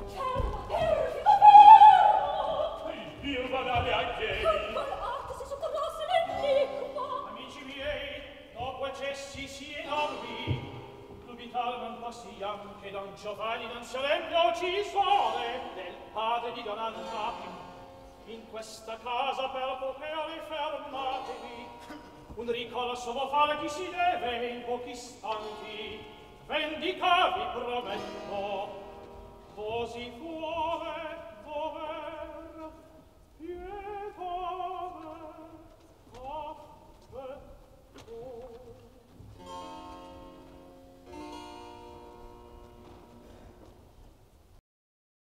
Io badale ai piedi. Arte si sotterrasse l'enigma. Amici miei, dopo eccessi si enormi, dubitar non possiam che Don Giovanni non sia l'empio uccisore del padre di Don Anna. In questa casa per poterli fermatevi, un ricorso può fare chi si deve in pochi istanti. Vendicavi prometto, così fuori